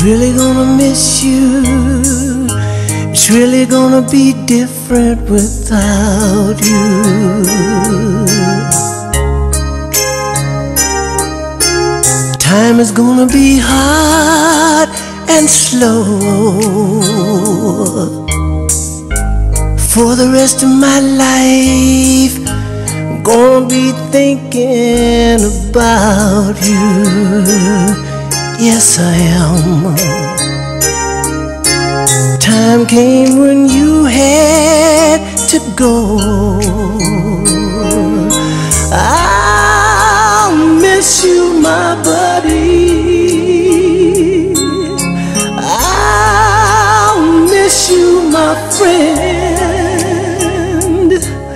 really gonna miss you. It's really gonna be different without you. Time is gonna be hard and slow. For the rest of my life, I'm gonna be thinking about you. Yes, I am. Time came when you had to go. I'll miss you, my buddy. I'll miss you, my friend.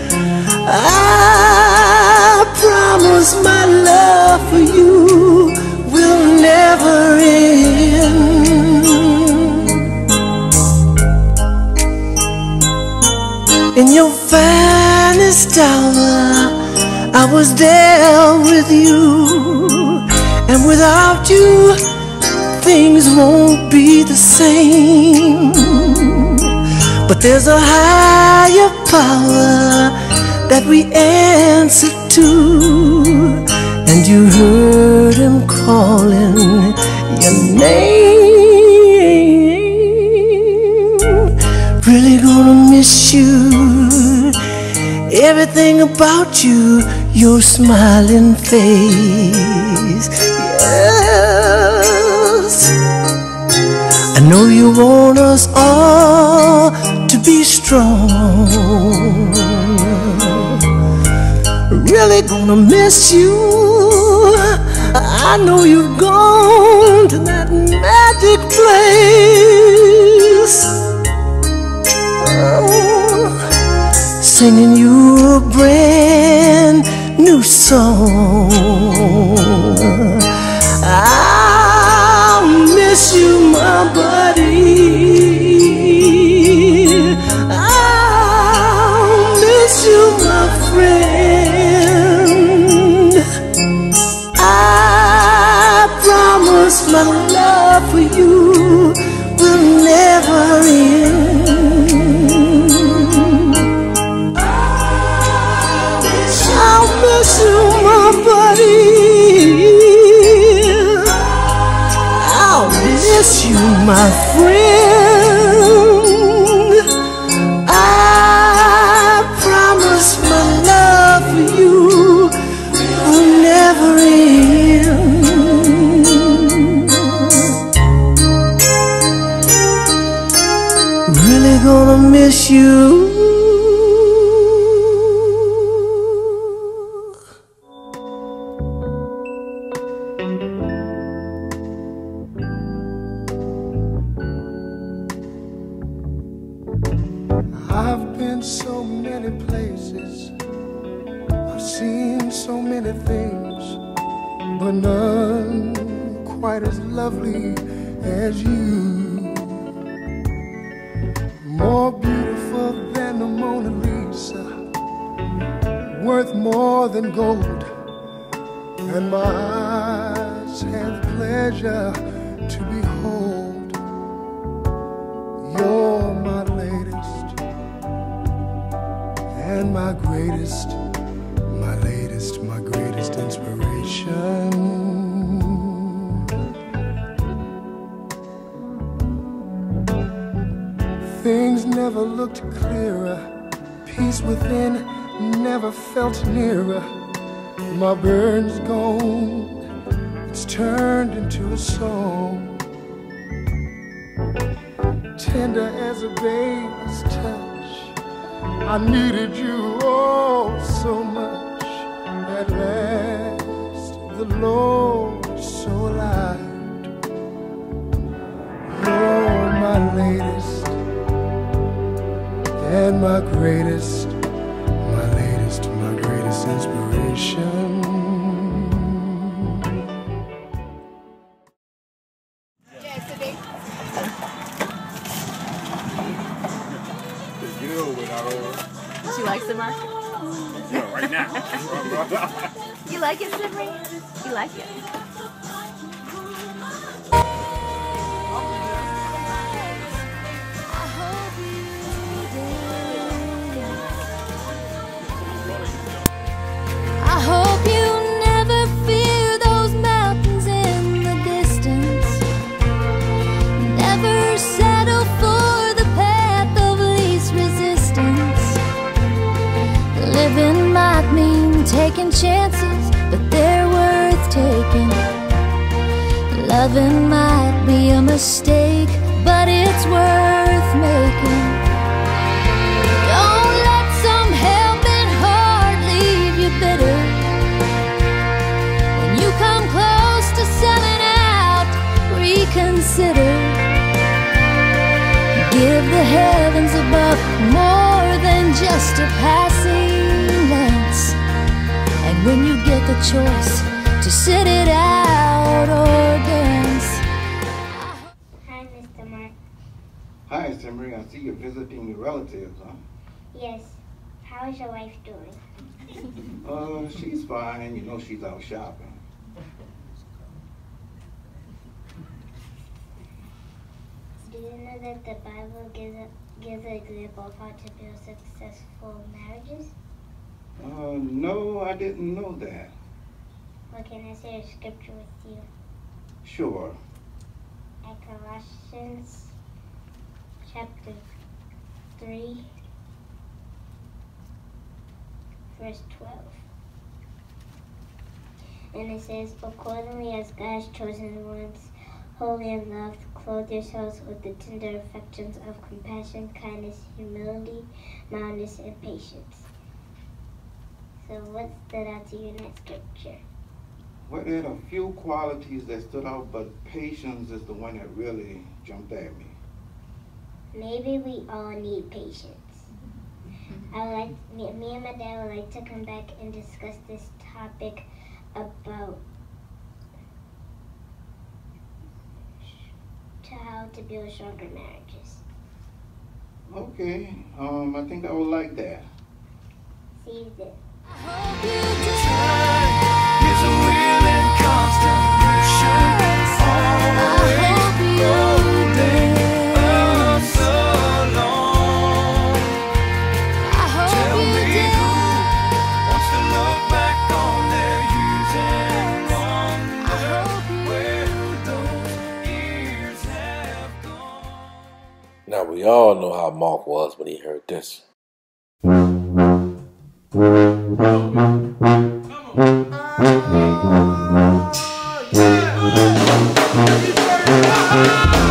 I promise my love for you will never end. In your finest hour, I was there with you, and without you, things won't be the same. But there's a higher power that we answer to, and you heard him calling your name. Really gonna miss you. Everything about you, your smiling face. Yes, I know you want us all to be strong. Really gonna miss you. I know you've gone to that magic place, singing you a brand new song. I'll miss you, my buddy. I'll miss you, my friend. I promise my love for you will never end. I'll miss you, my buddy. I'll miss you, my friend. I promise my love for you will never end. Really gonna miss you. I've been so many places, I've seen so many things, but none quite as lovely as you. More beautiful than the Mona Lisa, worth more than gold, and my eyes have pleasure to behold. You're my latest and my greatest, my latest, my greatest inspiration. Things never looked clearer, peace within never felt nearer. My burn's gone, it's turned into a song, tender as a baby's touch. I needed you oh so much. At last the Lord so alive. You're my latest and my greatest, my latest, my greatest inspiration. She likes it, Mark? Yeah, right now. You like it, Sibri? You like it? taking chances, but they're worth taking. Loving might be a mistake, but it's worth making. Don't let some helping heart leave you bitter. When you come close to selling out, reconsider. Give the heavens above more than just a passing glance. And when you get the choice to sit it out or dance. Hi, Mr. Mark. Hi, Simri. I see you're visiting your relatives, huh? Yes. How is your wife doing? She's fine. You know she's out shopping. Do you know that the Bible gives an example of how to build successful marriages? No, I didn't know that. Well, can I say a scripture with you? Sure. At Colossians chapter 3, verse 12. And it says, accordingly as God's chosen ones, holy and loved, clothe yourselves with the tender affections of compassion, kindness, humility, mildness, and patience. So what stood out to you in that scripture? Well, there are a few qualities that stood out, but patience is the one that really jumped at me. Maybe we all need patience. Me and my dad would like to come back and discuss this topic about how to build stronger marriages. Okay, I think I would like that. See you then. It's a wheel in constant motion, always rolling up so long. Tell me who wants to look back on their years and wonder where those years have gone. Now we all know how Mark was when he heard this. Yeah.